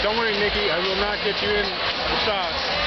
Don't worry, Nikki. I will not get you in the shot.